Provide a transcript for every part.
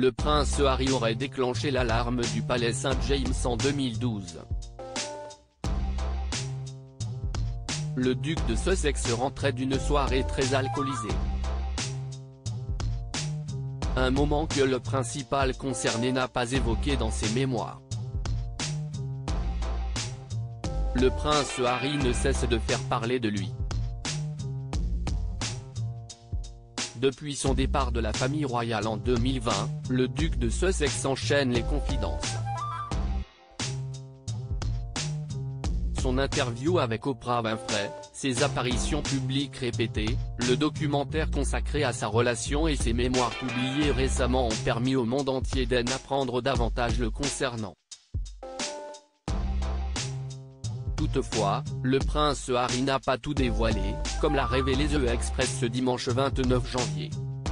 le prince Harry aurait déclenché l'alarme du palais St James en 2012. Le duc de Sussex rentrait d'une soirée très alcoolisée. Un moment que le principal concerné n'a pas évoqué dans ses mémoires. Le prince Harry ne cesse de faire parler de lui. Depuis son départ de la famille royale en 2020, le duc de Sussex enchaîne les confidences. Son interview avec Oprah Winfrey, ses apparitions publiques répétées, le documentaire consacré à sa relation et ses mémoires publiés récemment ont permis au monde entier d'en apprendre davantage le concernant. Toutefois, le prince Harry n'a pas tout dévoilé, comme l'a révélé The Express ce dimanche 29 janvier.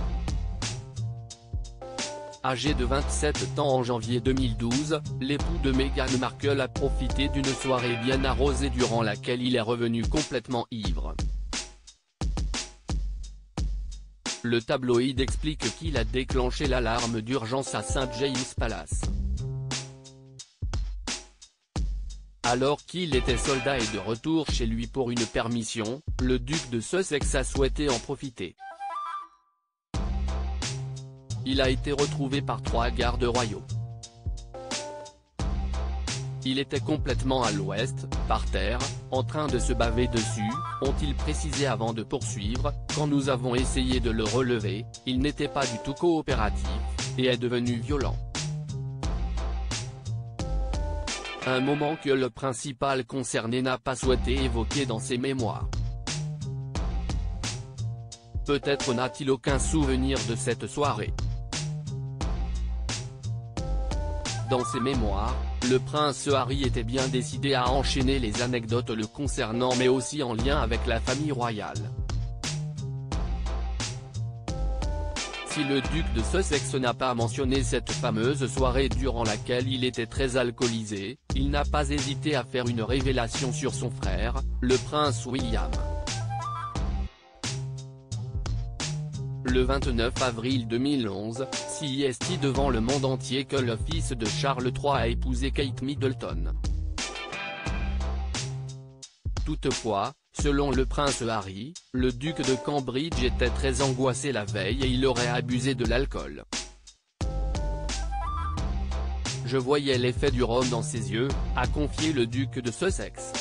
Âgé de 27 ans en janvier 2012, l'époux de Meghan Markle a profité d'une soirée bien arrosée durant laquelle il est revenu complètement ivre. Le tabloïd explique qu'il a déclenché l'alarme d'urgence à St James Palace. Alors qu'il était soldat et de retour chez lui pour une permission, le duc de Sussex a souhaité en profiter. Il a été retrouvé par 3 gardes royaux. Il était complètement à l'ouest, par terre, en train de se baver dessus, ont-ils précisé avant de poursuivre. Quand nous avons essayé de le relever, il n'était pas du tout coopératif, et est devenu violent. Un moment que le principal concerné n'a pas souhaité évoquer dans ses mémoires. Peut-être n'a-t-il aucun souvenir de cette soirée. Dans ses mémoires, le prince Harry était bien décidé à enchaîner les anecdotes le concernant mais aussi en lien avec la famille royale. Si le duc de Sussex n'a pas mentionné cette fameuse soirée durant laquelle il était très alcoolisé, il n'a pas hésité à faire une révélation sur son frère, le prince William. Le 29 avril 2011, CEST devant le monde entier que le fils de Charles III a épousé Kate Middleton. Toutefois, selon le prince Harry, le duc de Cambridge était très angoissé la veille et il aurait abusé de l'alcool. Je voyais l'effet du rhum dans ses yeux, a confié le duc de Sussex.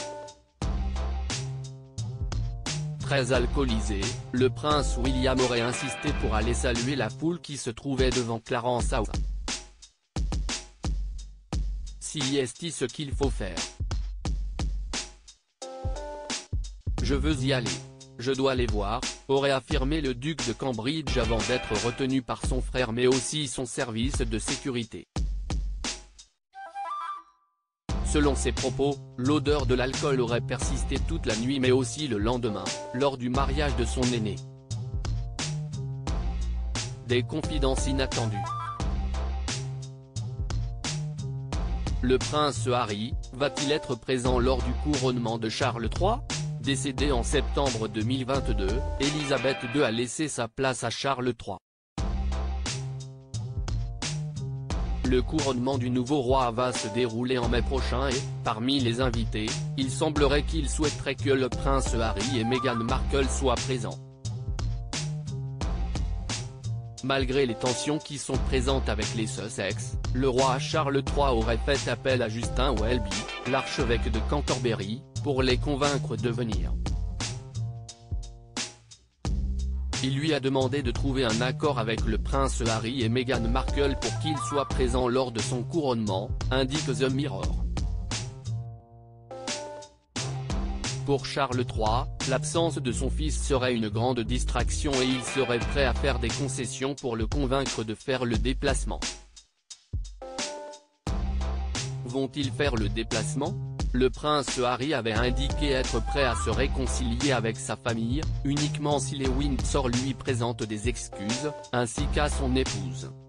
Très alcoolisé, le prince William aurait insisté pour aller saluer la foule qui se trouvait devant Clarence House. CEST ce qu'il faut faire. Je veux y aller. Je dois les voir, aurait affirmé le duc de Cambridge avant d'être retenu par son frère mais aussi son service de sécurité. Selon ses propos, l'odeur de l'alcool aurait persisté toute la nuit mais aussi le lendemain, lors du mariage de son aîné. Des confidences inattendues. Le prince Harry, va-t-il être présent lors du couronnement de Charles III ? Décédé en septembre 2022, Elisabeth II a laissé sa place à Charles III. Le couronnement du nouveau roi va se dérouler en mai prochain et, parmi les invités, il semblerait qu'il souhaiterait que le prince Harry et Meghan Markle soient présents. Malgré les tensions qui sont présentes avec les Sussex, le roi Charles III aurait fait appel à Justin Welby, l'archevêque de Canterbury, pour les convaincre de venir. Il lui a demandé de trouver un accord avec le prince Harry et Meghan Markle pour qu'ils soient présents lors de son couronnement, indique The Mirror. Pour Charles III, l'absence de son fils serait une grande distraction et il serait prêt à faire des concessions pour le convaincre de faire le déplacement. Vont-ils faire le déplacement ? Le prince Harry avait indiqué être prêt à se réconcilier avec sa famille, uniquement si les Windsor lui présentent des excuses, ainsi qu'à son épouse.